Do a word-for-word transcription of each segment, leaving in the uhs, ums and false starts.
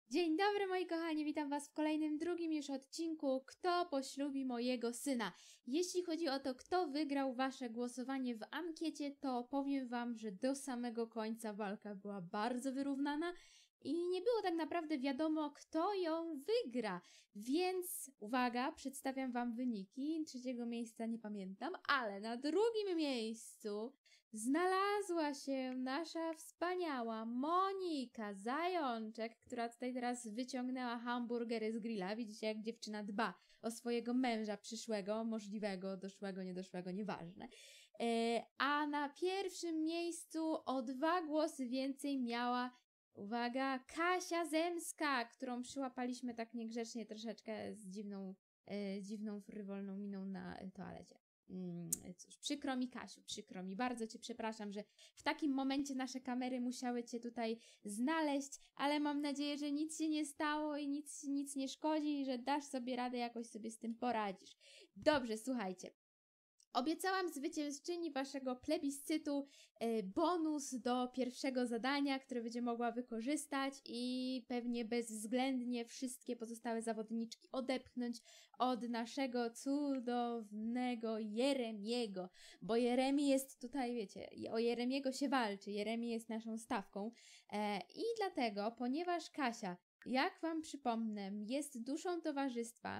Dzień dobry moi kochani, witam was w kolejnym, drugim już odcinku Kto poślubi mojego syna. Jeśli chodzi o to, kto wygrał wasze głosowanie w ankiecie, to powiem wam, że do samego końca walka była bardzo wyrównana i nie było tak naprawdę wiadomo, kto ją wygra. Więc uwaga, przedstawiam wam wyniki. Trzeciego miejsca nie pamiętam, ale na drugim miejscu znalazła się nasza wspaniała Monika Zajączek, która tutaj teraz wyciągnęła hamburgery z grilla. Widzicie, jak dziewczyna dba o swojego męża przyszłego, możliwego, doszłego, niedoszłego, nieważne. E, a na pierwszym miejscu o dwa głosy więcej miała, uwaga, Kasia Zemska, którą przyłapaliśmy tak niegrzecznie troszeczkę z dziwną, e, dziwną, frywolną miną na toalecie. Mm, cóż, przykro mi Kasiu, przykro mi, bardzo Cię przepraszam, że w takim momencie nasze kamery musiały Cię tutaj znaleźć, ale mam nadzieję, że nic się nie stało i nic, nic nie szkodzi i że dasz sobie radę, jakoś sobie z tym poradzisz. Dobrze, słuchajcie. Obiecałam zwycięzczyni waszego plebiscytu y, bonus do pierwszego zadania, które będzie mogła wykorzystać i pewnie bezwzględnie wszystkie pozostałe zawodniczki odepchnąć od naszego cudownego Jeremiego, bo Jeremi jest tutaj, wiecie, o Jeremiego się walczy, Jeremi jest naszą stawką e, i dlatego, ponieważ Kasia, jak wam przypomnę, jest duszą towarzystwa,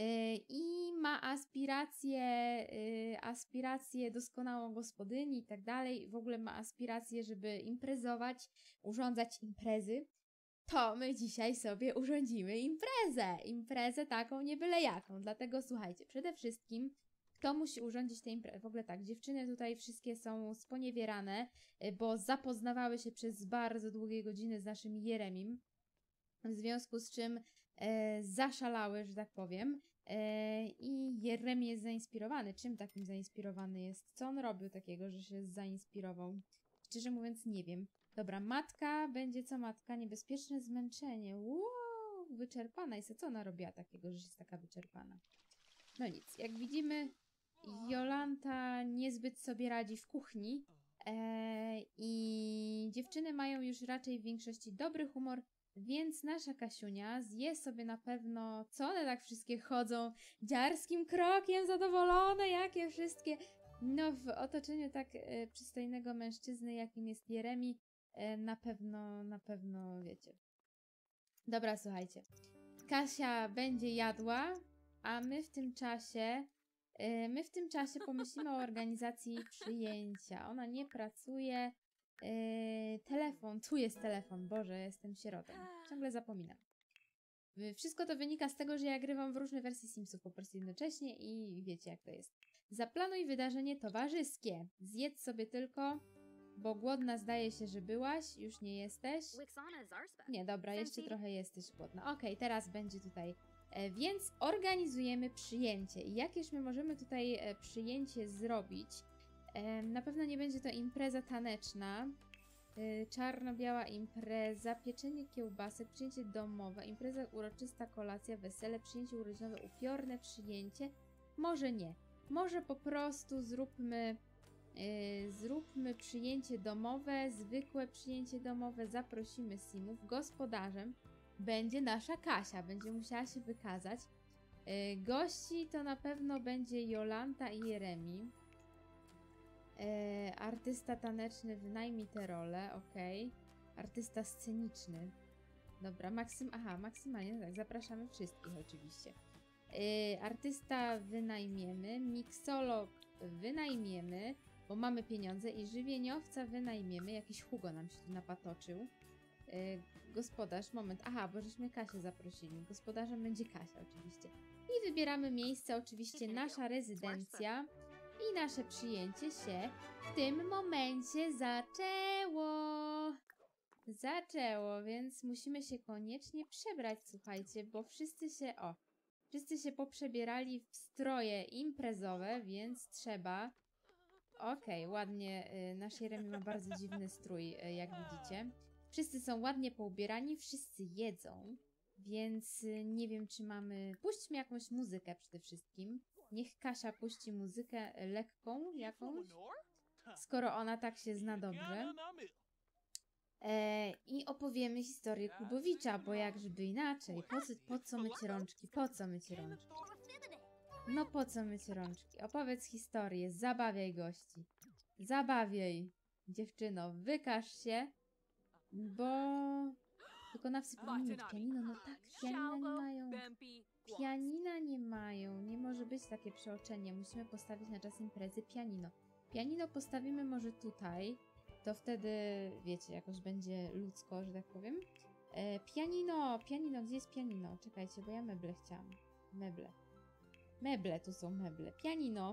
i ma aspiracje, aspiracje doskonałą gospodyni i tak dalej, w ogóle ma aspiracje, żeby imprezować, urządzać imprezy, to my dzisiaj sobie urządzimy imprezę, imprezę taką nie byle jaką, dlatego słuchajcie, przede wszystkim kto musi urządzić tę imprezę? W ogóle tak, dziewczyny tutaj wszystkie są sponiewierane, bo zapoznawały się przez bardzo długie godziny z naszym Jeremim, w związku z czym e, zaszalały, że tak powiem. E, I Jeremi jest zainspirowany. Czym takim zainspirowany jest? Co on robił takiego, że się zainspirował? Szczerze mówiąc nie wiem. Dobra, matka będzie co matka? Niebezpieczne zmęczenie. Wow, wyczerpana jest. A co ona robiła takiego, że jest taka wyczerpana? No nic, jak widzimy, Jolanta niezbyt sobie radzi w kuchni e, i dziewczyny mają już raczej w większości dobry humor, więc nasza Kasiunia zje sobie na pewno, co one tak wszystkie chodzą dziarskim krokiem, zadowolone, jakie wszystkie. No w otoczeniu tak e, przystojnego mężczyzny, jakim jest Jeremi, e, na pewno, na pewno wiecie. Dobra, słuchajcie. Kasia będzie jadła, a my w tym czasie, e, my w tym czasie pomyślimy o organizacji przyjęcia. Ona nie pracuje. Yy, telefon, tu jest telefon, Boże, jestem sierotą, ciągle zapominam. Yy, wszystko to wynika z tego, że ja grywam w różne wersje Simsów po prostu jednocześnie i wiecie jak to jest. Zaplanuj wydarzenie towarzyskie, zjedz sobie tylko, bo głodna zdaje się, że byłaś, już nie jesteś. Nie, dobra, jeszcze trochę jesteś głodna. Okej, okay, teraz będzie tutaj. E, więc organizujemy przyjęcie. I jakież my możemy tutaj e, przyjęcie zrobić? Na pewno nie będzie to impreza taneczna, czarno-biała impreza, pieczenie kiełbasek, przyjęcie domowe, impreza uroczysta, kolacja, wesele, przyjęcie urodzinowe, upiorne przyjęcie. Może nie. Może po prostu zróbmy, yy, zróbmy przyjęcie domowe, zwykłe przyjęcie domowe, zaprosimy simów. Gospodarzem będzie nasza Kasia, będzie musiała się wykazać. Yy, gości to na pewno będzie Jolanta i Jeremi. E, artysta taneczny, wynajmij tę rolę, okej. Okay. Artysta sceniczny. Dobra, maksym... Aha, maksymalnie, no tak, zapraszamy wszystkich oczywiście. E, artysta wynajmiemy, miksolog wynajmiemy, bo mamy pieniądze i żywieniowca wynajmiemy. Jakiś Hugo nam się tu napatoczył. E, gospodarz, moment, aha, bo żeśmy Kasię zaprosili. Gospodarzem będzie Kasia oczywiście. I wybieramy miejsce, oczywiście nasza rezydencja. I nasze przyjęcie się w tym momencie zaczęło. Zaczęło, więc musimy się koniecznie przebrać, słuchajcie, bo wszyscy się, o, wszyscy się poprzebierali w stroje imprezowe, więc trzeba. Okej, okay, ładnie, y, nasz Jeremi ma bardzo dziwny strój, y, jak widzicie. Wszyscy są ładnie poubierani, wszyscy jedzą, więc y, nie wiem, czy mamy... Puśćmy jakąś muzykę przede wszystkim. Niech Kasia puści muzykę lekką jakąś, skoro ona tak się zna dobrze. E, I opowiemy historię Kubowicza, bo jakżeby inaczej. Po co, po co myć rączki? Po co myć rączki? No po co myć rączki? Opowiedz historię, zabawiaj gości. Zabawiaj, dziewczyno, wykaż się, bo wykonawcy powinni mieć pianino. No tak, pianina nie mają. Pianina nie mają. Nie może być takie przeoczenie. Musimy postawić na czas imprezy pianino. Pianino postawimy może tutaj. To wtedy, wiecie, jakoś będzie ludzko, że tak powiem. E, pianino, pianino, gdzie jest pianino? Czekajcie, bo ja meble chciałam. Meble. Meble, tu są meble. Pianino.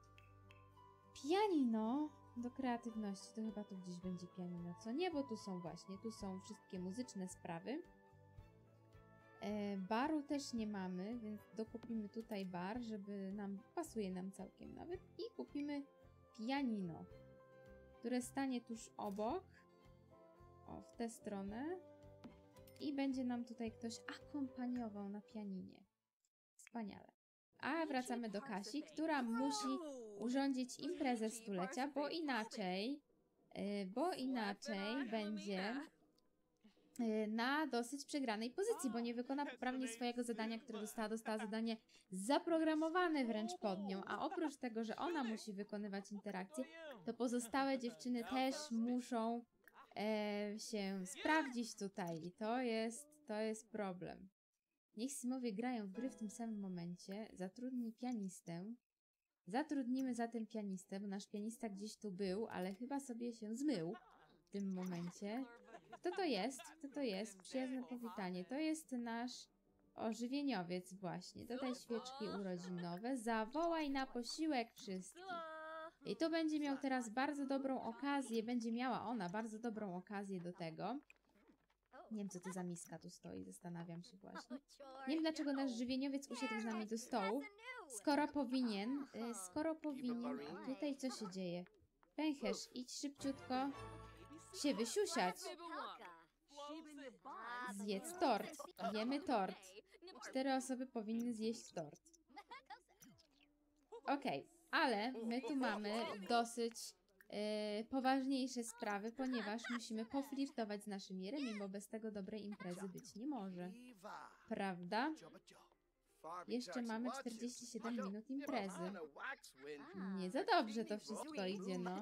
Pianino do kreatywności. To chyba tu gdzieś będzie pianino, co nie? Bo tu są właśnie, tu są wszystkie muzyczne sprawy. E, baru też nie mamy, więc dokupimy tutaj bar, żeby nam, pasuje nam całkiem nawet. I kupimy pianino, które stanie tuż obok. O, w tę stronę. I będzie nam tutaj ktoś akompaniował na pianinie. Wspaniale. A wracamy do Kasi, która musi urządzić imprezę stulecia, bo inaczej, yy, bo inaczej będzie yy, na dosyć przegranej pozycji, bo nie wykona poprawnie swojego zadania, które dostała. Dostała zadanie zaprogramowane wręcz pod nią, a oprócz tego, że ona musi wykonywać interakcje, to pozostałe dziewczyny też muszą e, się sprawdzić tutaj. I to jest, to jest problem. Niech Simowie grają w gry w tym samym momencie. Zatrudnij pianistę. Zatrudnimy zatem pianistę, bo nasz pianista gdzieś tu był, ale chyba sobie się zmył w tym momencie. Kto to jest? Kto to jest? Przyjazne powitanie. To jest nasz ożywieniowiec właśnie. Dodaj świeczki urodzinowe. Zawołaj na posiłek wszystkich. I to będzie miał teraz bardzo dobrą okazję, będzie miała ona bardzo dobrą okazję do tego. Nie wiem, co to za miska tu stoi, zastanawiam się właśnie. Nie wiem, dlaczego nasz żywieniowiec usiadł z nami do stołu, skoro powinien, y, skoro powinien, a tutaj co się dzieje? Pęcherz, idź szybciutko się wysiusiać. Zjedz tort, jemy tort. Cztery osoby powinny zjeść tort. Okej. Okay. Ale my tu mamy dosyć yy, poważniejsze sprawy, ponieważ musimy poflirtować z naszym Jeremim, bo bez tego dobrej imprezy być nie może. Prawda? Jeszcze mamy czterdzieści siedem minut imprezy. Nie za dobrze to wszystko idzie, no.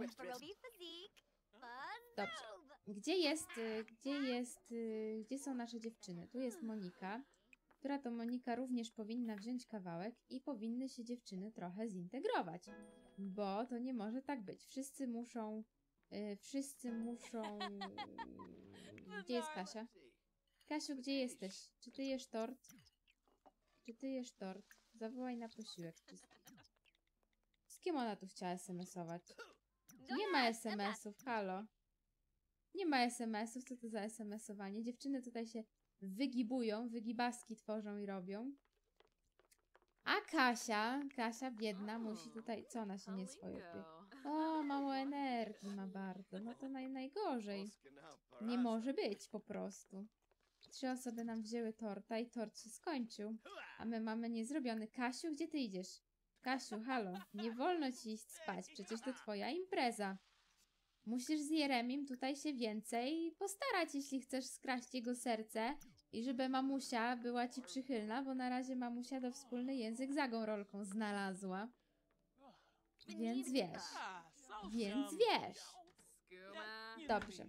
Dobrze. Gdzie jest, gdzie jest, gdzie są nasze dziewczyny? Tu jest Monika, która to Monika również powinna wziąć kawałek i powinny się dziewczyny trochę zintegrować, bo to nie może tak być. Wszyscy muszą, yy, wszyscy muszą... Gdzie jest Kasia? Kasiu, gdzie jesteś? Czy ty jesz tort? Czy ty jesz tort? Zawołaj na posiłek wszystkich. Z kim ona tu chciała es em esować? Nie ma es em esów, halo. Nie ma es em esów, co to za es em esowanie? Dziewczyny tutaj się wygibują, wygibaski tworzą i robią. A Kasia, Kasia biedna, musi tutaj... Co ona się nie swoje? O, mało energii ma bardzo. No to naj, najgorzej. Nie może być po prostu. Trzy osoby nam wzięły torta i tort się skończył. A my mamy niezrobiony. Kasiu, gdzie ty idziesz? Kasiu, halo, nie wolno ci iść spać. Przecież to twoja impreza. Musisz z Jeremim tutaj się więcej postarać, jeśli chcesz skraść jego serce i żeby mamusia była ci przychylna, bo na razie mamusia do wspólny język za rolką znalazła. Więc wiesz. Więc wiesz. Dobrze.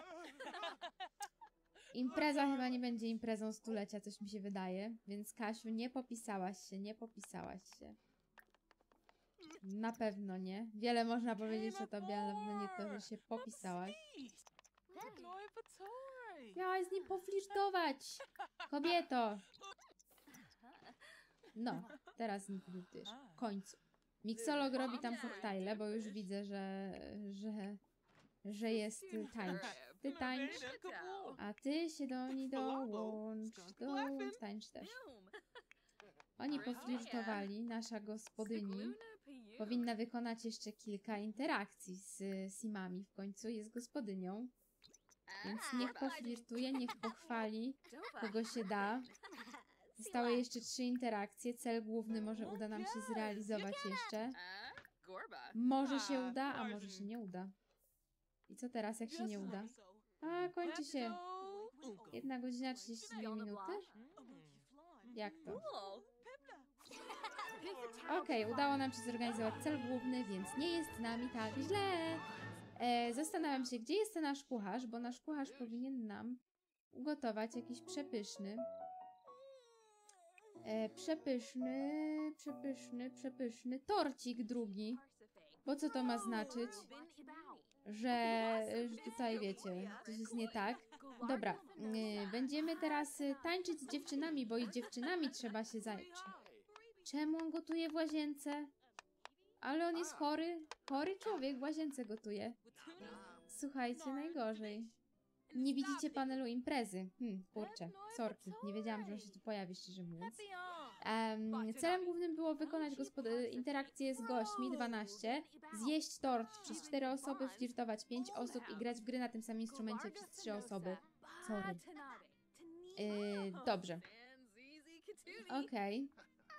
Impreza chyba nie będzie imprezą stulecia, coś mi się wydaje. Więc Kasiu, nie popisałaś się, nie popisałaś się. Na pewno nie. Wiele można powiedzieć o tobie, ale na pewno nie to, że się popisałaś. Miałaś z nim poflirtować! Kobieto! No, teraz z nim flirtujesz. W końcu. Miksolog robi tam koktajle, bo już widzę, że, że, że jest tańcz. Ty tańcz, a ty się do niej dołącz. Dołącz, tańcz też. Oni poflirtowali, nasza gospodyni powinna wykonać jeszcze kilka interakcji z Simami. W końcu jest gospodynią. Więc niech poflirtuje, niech pochwali, kogo się da. Zostały jeszcze trzy interakcje. Cel główny może uda nam się zrealizować jeszcze. Może się uda, a może się nie uda. I co teraz, jak się nie uda? A, kończy się. Jedna godzina trzydzieści dwie minuty? Jak to? Okej, udało nam się zorganizować cel główny, więc nie jest z nami tak źle. E, zastanawiam się, gdzie jest ten nasz kucharz, bo nasz kucharz powinien nam ugotować jakiś przepyszny, e, przepyszny, przepyszny, przepyszny torcik drugi. Bo co to ma znaczyć? Że, że tutaj wiecie, coś jest nie tak. Dobra, y, będziemy teraz y, tańczyć z dziewczynami, bo i dziewczynami trzeba się zająć. Czemu on gotuje w łazience? Ale on jest chory. Chory człowiek w łazience gotuje. Słuchajcie, najgorzej. Nie widzicie panelu imprezy. Hm, kurczę, sorki. Nie wiedziałam, że on się tu pojawi, szczerze mówiąc. Um, celem głównym było wykonać interakcję z gośćmi, dwanaście, zjeść tort przez cztery osoby, flirtować pięć osób i grać w gry na tym samym instrumencie przez trzy osoby. Sorry. Yy, dobrze. Okej.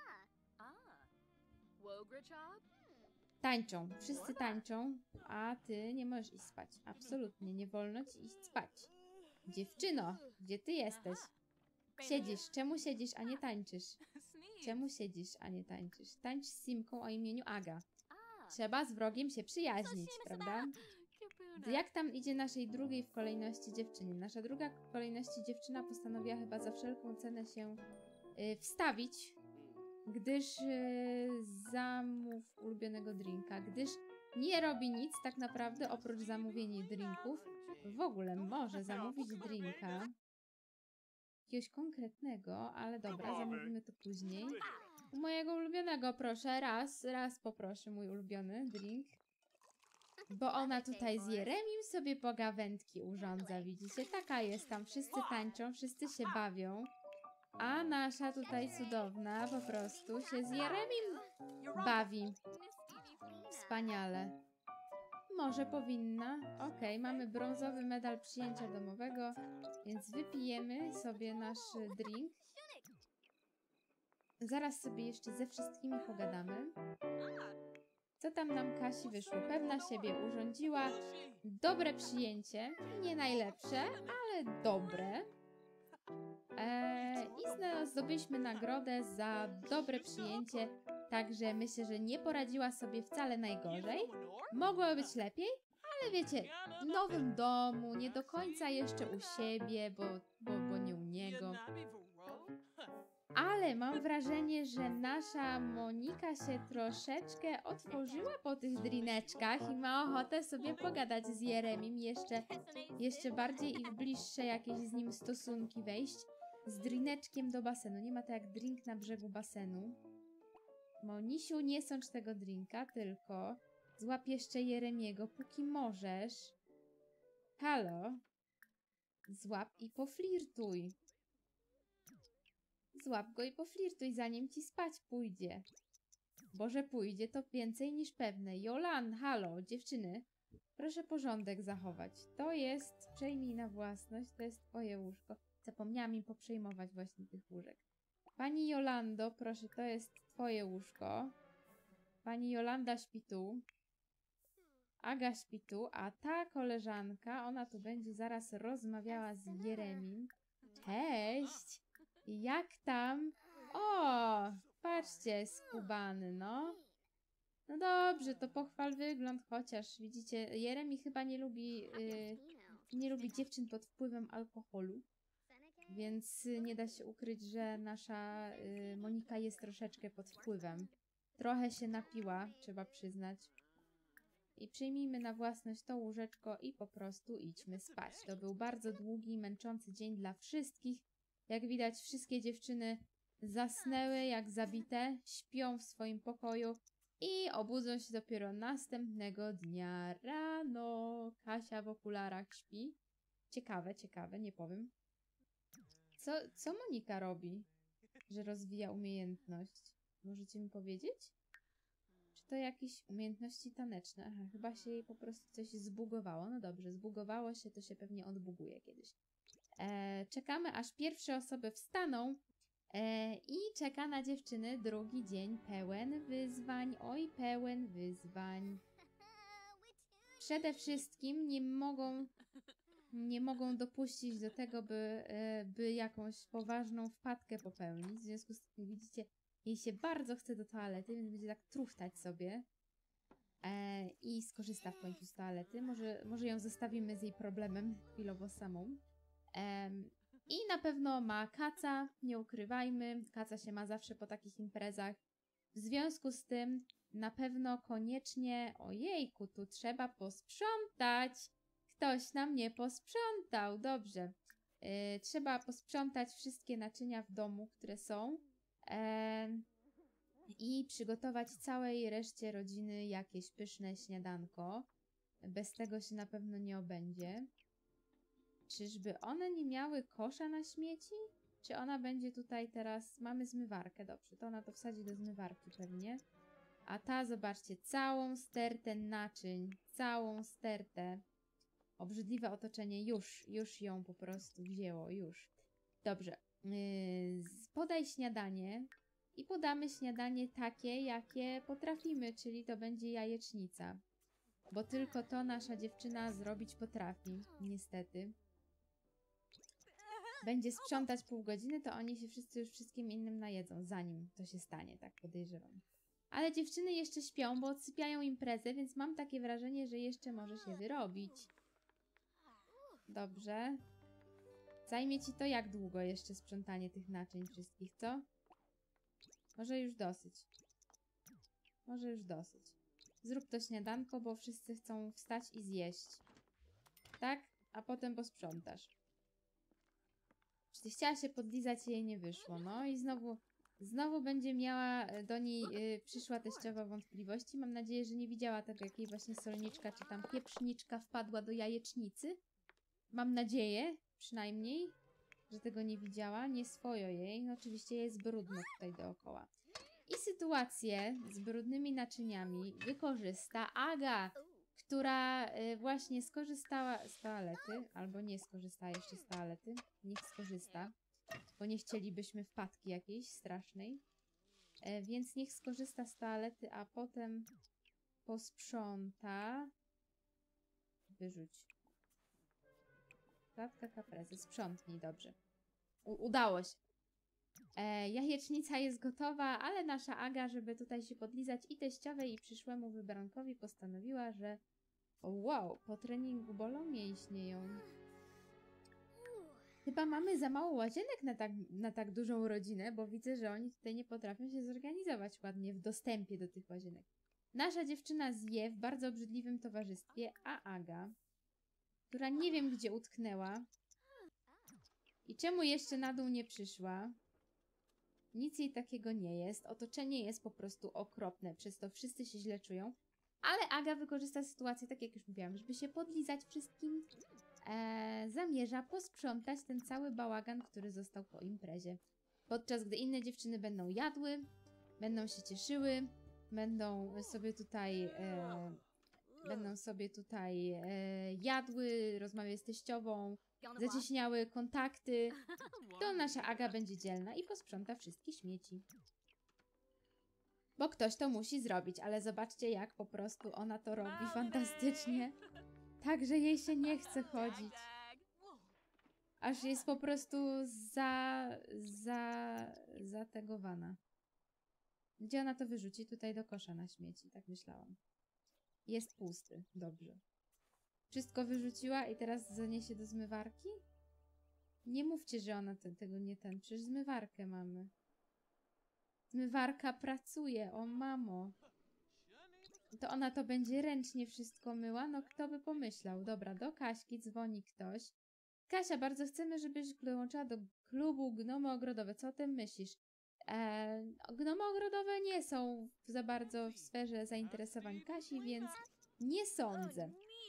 Okay. Tańczą. Wszyscy tańczą, a ty nie możesz iść spać. Absolutnie nie wolno ci iść spać. Dziewczyno, gdzie ty jesteś? Siedzisz. Czemu siedzisz, a nie tańczysz? Czemu siedzisz, a nie tańczysz? Tańcz z Simką o imieniu Aga. Trzeba z wrogiem się przyjaźnić, prawda? Jak tam idzie naszej drugiej w kolejności dziewczynie? Nasza druga w kolejności dziewczyna postanowiła chyba za wszelką cenę się y, wstawić, gdyż y, zamów ulubionego drinka, gdyż nie robi nic tak naprawdę oprócz zamówienia drinków. W ogóle może zamówić drinka. Jakiegoś konkretnego, ale dobra, zamówimy to później. Mojego ulubionego, proszę, raz, raz poproszę mój ulubiony drink. Bo ona tutaj z Jeremim sobie pogawędki urządza, widzicie? Taka jest tam, wszyscy tańczą, wszyscy się bawią. A nasza tutaj cudowna po prostu się z Jeremim bawi. Wspaniale. Może powinna. Okej, okay, mamy brązowy medal przyjęcia domowego, więc wypijemy sobie nasz drink. Zaraz sobie jeszcze ze wszystkimi pogadamy. Co tam nam Kasi wyszło? Pewna siebie urządziła. Dobre przyjęcie. Nie najlepsze, ale dobre. Eee, I zdobyliśmy nagrodę za dobre przyjęcie. Także myślę, że nie poradziła sobie wcale najgorzej. Mogło być lepiej, ale wiecie, w nowym domu, nie do końca jeszcze u siebie, bo, bo, bo nie u niego. Ale mam wrażenie, że nasza Monika się troszeczkę otworzyła po tych drineczkach i ma ochotę sobie pogadać z Jeremim, jeszcze, jeszcze bardziej i w bliższe jakieś z nim stosunki wejść. Z drineczkiem do basenu. Nie ma to jak drink na brzegu basenu. Monisiu, nie sącz tego drinka, tylko złap jeszcze Jeremiego, póki możesz. Halo? Złap i poflirtuj. Złap go i poflirtuj, zanim ci spać pójdzie. Bo że pójdzie, to więcej niż pewne. Jolan, halo, dziewczyny. Proszę porządek zachować. To jest, przejmij na własność, to jest twoje łóżko. Zapomniałam im poprzejmować właśnie tych łóżek. Pani Jolando, proszę, to jest twoje łóżko. Pani Jolanda śpi tu. Aga śpi tu, a ta koleżanka, ona tu będzie zaraz rozmawiała z Jeremim. Cześć! Jak tam? O! Patrzcie, skubany, no. No dobrze, to pochwal wygląd chociaż. Widzicie, Jeremi chyba nie lubi, yy, nie lubi dziewczyn pod wpływem alkoholu. Więc nie da się ukryć, że nasza y, Monika jest troszeczkę pod wpływem. Trochę się napiła, trzeba przyznać. I przyjmijmy na własność to łóżeczko i po prostu idźmy spać. To był bardzo długi i męczący dzień dla wszystkich. Jak widać, wszystkie dziewczyny zasnęły jak zabite, śpią w swoim pokoju i obudzą się dopiero następnego dnia rano. Kasia w okularach śpi. Ciekawe, ciekawe, nie powiem. Co, co Monika robi, że rozwija umiejętność? Możecie mi powiedzieć? Czy to jakieś umiejętności taneczne? Aha, chyba się jej po prostu coś zbugowało. No dobrze, zbugowało się, to się pewnie odbuguje kiedyś. E, czekamy, aż pierwsze osoby wstaną e, i czeka na dziewczyny drugi dzień pełen wyzwań. Oj, pełen wyzwań. Przede wszystkim nie mogą... nie mogą dopuścić do tego, by, e, by jakąś poważną wpadkę popełnić. W związku z tym, widzicie, jej się bardzo chce do toalety, więc będzie tak truchtać sobie. E, I skorzysta w końcu z toalety. Może, może ją zostawimy z jej problemem chwilowo samą. E, I na pewno ma kaca, nie ukrywajmy. Kaca się ma zawsze po takich imprezach. W związku z tym na pewno koniecznie, ojejku, tu trzeba posprzątać. Ktoś nam nie posprzątał. Dobrze. E, trzeba posprzątać wszystkie naczynia w domu, które są. E, I przygotować całej reszcie rodziny jakieś pyszne śniadanko. Bez tego się na pewno nie obędzie. Czyżby one nie miały kosza na śmieci? Czy ona będzie tutaj teraz... Mamy zmywarkę, dobrze. To ona to wsadzi do zmywarki pewnie. A ta, zobaczcie, całą stertę naczyń. Całą stertę. Obrzydliwe otoczenie już, już ją po prostu wzięło, już. Dobrze. Yy, podaj śniadanie. I podamy śniadanie takie, jakie potrafimy, czyli to będzie jajecznica. Bo tylko to nasza dziewczyna zrobić potrafi, niestety. Będzie sprzątać pół godziny, to oni się wszyscy już wszystkim innym najedzą, zanim to się stanie, tak podejrzewam. Ale dziewczyny jeszcze śpią, bo odsypiają imprezę, więc mam takie wrażenie, że jeszcze może się wyrobić. Dobrze. Zajmie ci to jak długo jeszcze sprzątanie tych naczyń wszystkich, co? Może już dosyć. Może już dosyć. Zrób to śniadanko, bo wszyscy chcą wstać i zjeść. Tak? A potem posprzątasz. Jeśli chciała się podlizać, jej nie wyszło. No i znowu, znowu będzie miała do niej, yy, przyszła teściowa wątpliwości. Mam nadzieję, że nie widziała tego, jak jej właśnie solniczka czy tam pieprzniczka wpadła do jajecznicy. Mam nadzieję, przynajmniej, że tego nie widziała. Nie swojo jej. No oczywiście jest brudno tutaj dookoła. I sytuację z brudnymi naczyniami wykorzysta Aga, która y, właśnie skorzystała z toalety, albo nie skorzystała jeszcze z toalety. Niech skorzysta, bo nie chcielibyśmy wpadki jakiejś strasznej. E, więc niech skorzysta z toalety, a potem posprząta. Wyrzuć. Klatka kaprezy. Sprzątnij, dobrze. U udało się. E, jajecznica jest gotowa, ale nasza Aga, żeby tutaj się podlizać i teściowej, i przyszłemu wybrankowi postanowiła, że o, wow, po treningu bolą mięśnie ją. Chyba mamy za mało łazienek na tak, na tak dużą rodzinę, bo widzę, że oni tutaj nie potrafią się zorganizować ładnie w dostępie do tych łazienek. Nasza dziewczyna zje w bardzo obrzydliwym towarzystwie, a Aga, która nie wiem gdzie utknęła i czemu jeszcze na dół nie przyszła, nic jej takiego nie jest. Otoczenie jest po prostu okropne, przez to wszyscy się źle czują. Ale Aga wykorzysta sytuację, tak jak już mówiłam, żeby się podlizać wszystkim. E, zamierza posprzątać ten cały bałagan, który został po imprezie. Podczas gdy inne dziewczyny będą jadły, będą się cieszyły, będą sobie tutaj... E, będą sobie tutaj e, jadły, rozmawiały z teściową, zacieśniały kontakty, to nasza Aga będzie dzielna i posprząta wszystkie śmieci. Bo ktoś to musi zrobić, ale zobaczcie, jak po prostu ona to robi fantastycznie. Tak, że jej się nie chce chodzić. Aż jest po prostu za... za... zategowana. Gdzie ona to wyrzuci? Tutaj do kosza na śmieci, tak myślałam. Jest pusty, dobrze. Wszystko wyrzuciła i teraz zaniesie do zmywarki? Nie mówcie, że ona te, tego nie ten. Przecież zmywarkę mamy. Zmywarka pracuje, o mamo. To ona to będzie ręcznie wszystko myła? No kto by pomyślał? Dobra, do Kaśki dzwoni ktoś. Kasia, bardzo chcemy, żebyś dołączyła do klubu Gnomy Ogrodowe. Co o tym myślisz? Eee, gnomy ogrodowe nie są za bardzo w sferze zainteresowań Kasi, więc nie sądzę.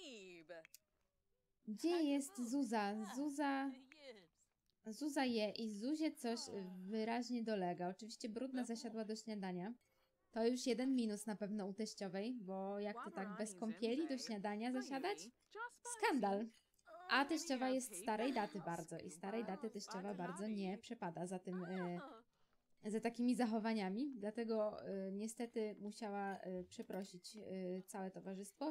Gdzie jest Zuza? Zuza... Zuza je i Zuzie coś wyraźnie dolega. Oczywiście brudna zasiadła do śniadania. To już jeden minus na pewno u teściowej, bo jak to tak bez kąpieli do śniadania zasiadać? Skandal. A teściowa jest starej daty bardzo i starej daty teściowa bardzo nie przepada za tym... Y za takimi zachowaniami, dlatego y, niestety musiała y, przeprosić y, całe towarzystwo.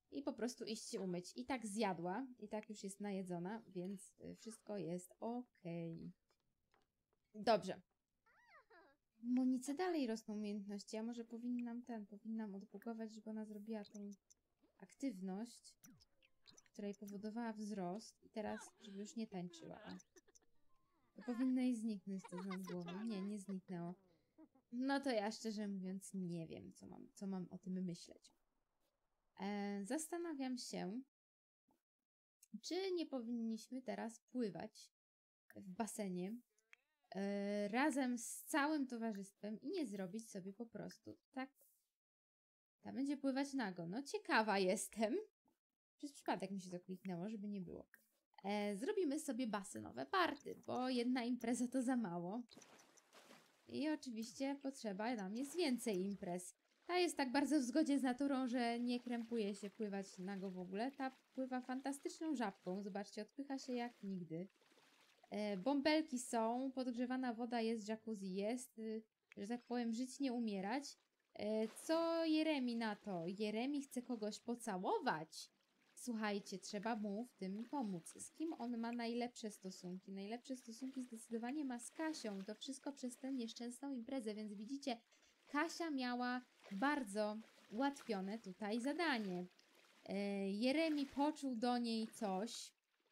i po prostu iść się umyć. I tak zjadła, i tak już jest najedzona, więc y, wszystko jest okej. Dobrze. Monice dalej rosną umiejętności. Ja może powinnam ten, powinnam odbugować, żeby ona zrobiła tą aktywność, która jej powodowała wzrost. I teraz, żeby już nie tańczyła. O. To powinno jej zniknąć to z nad głowy. Nie, nie zniknęło. No to ja szczerze mówiąc nie wiem, co mam, co mam o tym myśleć. E, zastanawiam się, czy nie powinniśmy teraz pływać w basenie e, razem z całym towarzystwem i nie zrobić sobie po prostu tak. Ta będzie pływać nago. No ciekawa jestem. Przez przypadek mi się to kliknęło, żeby nie było. E, zrobimy sobie basenowe party, bo jedna impreza to za mało. I oczywiście potrzeba nam jest więcej imprez. Ta jest tak bardzo w zgodzie z naturą, że nie krępuje się pływać nago w ogóle. Ta pływa fantastyczną żabką. Zobaczcie, odpycha się jak nigdy. E, bąbelki są, podgrzewana woda jest, jacuzzi jest. Y, że tak powiem, żyć nie umierać. E, co Jeremi na to? Jeremi chce kogoś pocałować. Słuchajcie, trzeba mu w tym pomóc. Z kim on ma najlepsze stosunki? Najlepsze stosunki zdecydowanie ma z Kasią. To wszystko przez tę nieszczęsną imprezę, więc widzicie, Kasia miała bardzo ułatwione tutaj zadanie. E, Jeremi poczuł do niej coś,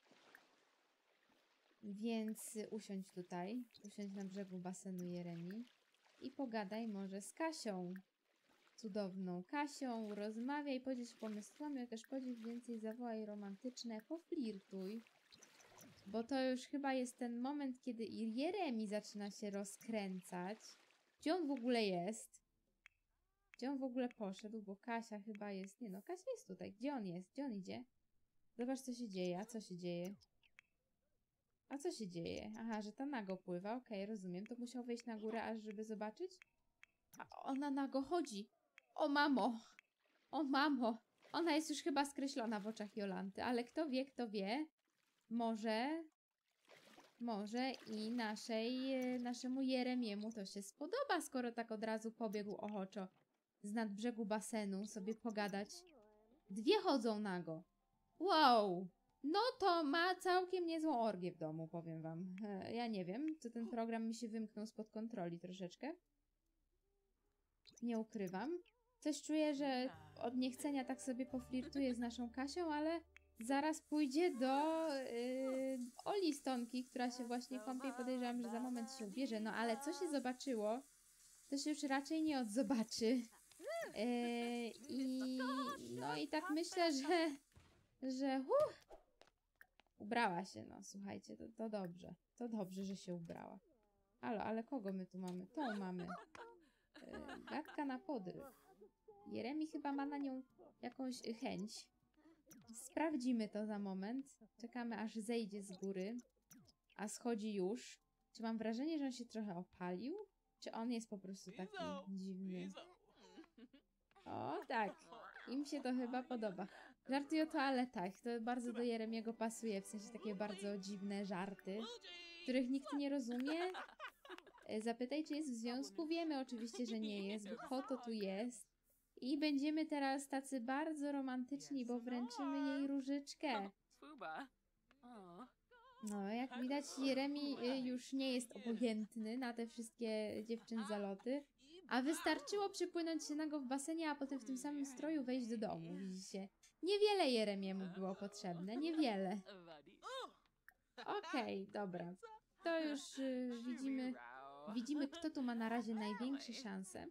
więc usiądź tutaj, usiądź na brzegu basenu Jeremi i pogadaj może z Kasią. Cudowną Kasią, rozmawiaj, podziel się pomysłami, chociaż podziel więcej, zawołaj romantyczne, poflirtuj. Bo to już chyba jest ten moment, kiedy Jeremi zaczyna się rozkręcać. Gdzie on w ogóle jest? Gdzie on w ogóle poszedł? Bo Kasia chyba jest... Nie no, Kasia jest tutaj. Gdzie on jest? Gdzie on idzie? Zobacz, co się dzieje. A co się dzieje? A co się dzieje? Aha, że ta nago pływa. Okej, okay, rozumiem. To musiał wejść na górę, aż żeby zobaczyć? A ona nago chodzi. O mamo! O mamo! Ona jest już chyba skreślona w oczach Jolanty, ale kto wie, kto wie, może, może i naszej, naszemu Jeremiemu to się spodoba, skoro tak od razu pobiegł ochoczo z nadbrzegu basenu sobie pogadać. Dwie chodzą nago. Wow! No to ma całkiem niezłą orgię w domu, powiem wam. Ja nie wiem, co ten program mi się wymknął spod kontroli troszeczkę. Nie ukrywam. Coś czuję, że od niechcenia tak sobie poflirtuje z naszą Kasią, ale zaraz pójdzie do yy, Oli Stonki, która się właśnie kąpie i podejrzewam, że za moment się ubierze. No ale co się zobaczyło, to się już raczej nie odzobaczy. Yy, I no i tak myślę, że że uh, ubrała się, no słuchajcie, to, to dobrze. To dobrze, że się ubrała. Ale, ale kogo my tu mamy? Tą mamy. Yy, gadka na podryw. Jeremi chyba ma na nią jakąś chęć. Sprawdzimy to za moment. Czekamy, aż zejdzie z góry. A schodzi już. Czy mam wrażenie, że on się trochę opalił? Czy on jest po prostu taki dziwny? O, tak. Im się to chyba podoba. Żarty o toaletach. To bardzo do Jeremiego pasuje. W sensie takie bardzo dziwne żarty, których nikt nie rozumie. Zapytaj, czy jest w związku. Wiemy oczywiście, że nie jest, bo po to tu jest. I będziemy teraz tacy bardzo romantyczni, bo wręczymy jej różyczkę. No, jak widać, Jeremi już nie jest obojętny na te wszystkie dziewczyn zaloty. A wystarczyło przypłynąć się nago w basenie, a potem w tym samym stroju wejść do domu, widzicie? Niewiele Jeremiemu było potrzebne, niewiele. Okej, okay, dobra. To już y, widzimy, widzimy, kto tu ma na razie największe szanse.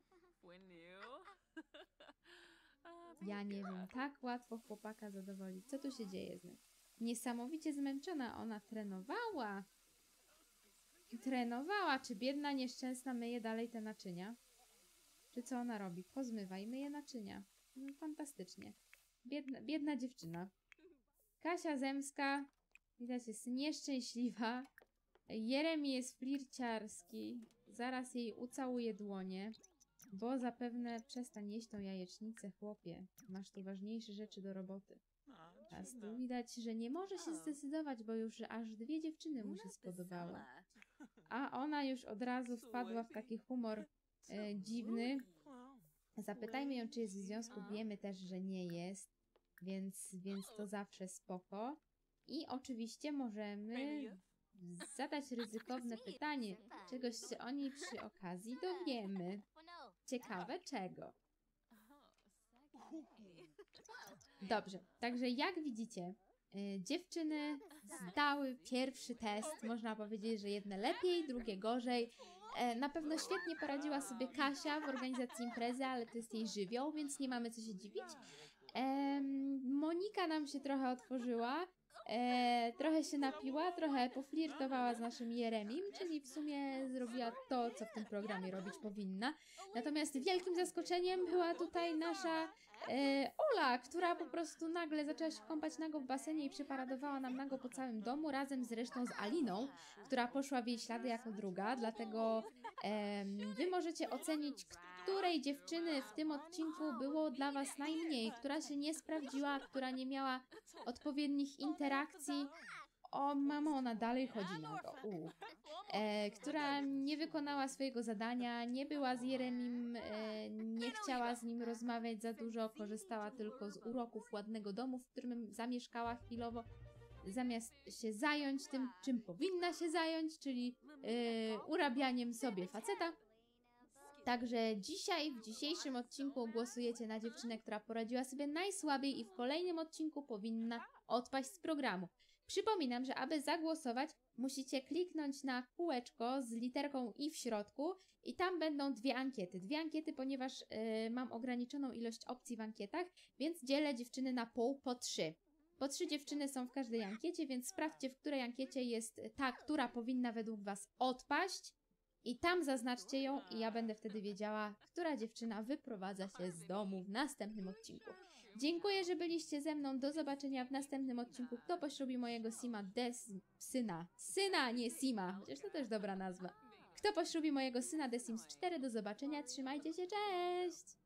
Ja nie wiem, tak łatwo chłopaka zadowolić. Co tu się dzieje z nim? Niesamowicie zmęczona, ona trenowała. Trenowała, czy biedna, nieszczęsna myje dalej te naczynia? Czy co ona robi? Pozmywa i myje naczynia. No, fantastycznie. Biedna, biedna dziewczyna. Kasia Zemska, widać, jest nieszczęśliwa. Jeremi jest flirciarski. Zaraz jej ucałuje dłonie. Bo zapewne przestań jeść tą jajecznicę, chłopie. Masz tu ważniejsze rzeczy do roboty. A tu widać, że nie może się zdecydować, bo już aż dwie dziewczyny mu się spodobały. A ona już od razu wpadła w taki humor e, dziwny. Zapytajmy ją, czy jest w związku. Wiemy też, że nie jest. więc, więc to zawsze spoko. I oczywiście możemy zadać ryzykowne pytanie, czegoś się o niej przy okazji dowiemy. Ciekawe czego. Dobrze, także jak widzicie, y, dziewczyny zdały pierwszy test. Można powiedzieć, że jedne lepiej, drugie gorzej. E, na pewno świetnie poradziła sobie Kasia w organizacji imprezy, ale to jest jej żywioł, więc nie mamy co się dziwić. Em, Monika nam się trochę otworzyła, e, trochę się napiła, trochę poflirtowała z naszym Jeremim, czyli w sumie zrobiła to, co w tym programie robić powinna. Natomiast wielkim zaskoczeniem była tutaj nasza e, Ola, która po prostu nagle zaczęła się kąpać nago w basenie i przeparadowała nam nago po całym domu, razem zresztą z Aliną, która poszła w jej ślady jako druga, dlatego em, wy możecie ocenić, której dziewczyny w tym odcinku było dla was najmniej, która się nie sprawdziła, która nie miała odpowiednich interakcji. O, mamo, ona dalej chodzi na to. U. E, która nie wykonała swojego zadania, nie była z Jeremim, e, nie chciała z nim rozmawiać za dużo, korzystała tylko z uroków ładnego domu, w którym zamieszkała chwilowo, zamiast się zająć tym, czym powinna się zająć, czyli e, urabianiem sobie faceta. Także dzisiaj, w dzisiejszym odcinku głosujecie na dziewczynę, która poradziła sobie najsłabiej i w kolejnym odcinku powinna odpaść z programu. Przypominam, że aby zagłosować, musicie kliknąć na kółeczko z literką i w środku i tam będą dwie ankiety. Dwie ankiety, ponieważ yy, mam ograniczoną ilość opcji w ankietach, więc dzielę dziewczyny na pół po trzy. Po trzy dziewczyny są w każdej ankiecie, więc sprawdźcie, w której ankiecie jest ta, która powinna według was odpaść. I tam zaznaczcie ją i ja będę wtedy wiedziała, która dziewczyna wyprowadza się z domu w następnym odcinku. Dziękuję, że byliście ze mną. Do zobaczenia w następnym odcinku. Kto poślubi mojego Sima Des... syna. Syna, nie Sima. Chociaż to też dobra nazwa. Kto poślubi mojego syna The Sims cztery. Do zobaczenia. Trzymajcie się. Cześć!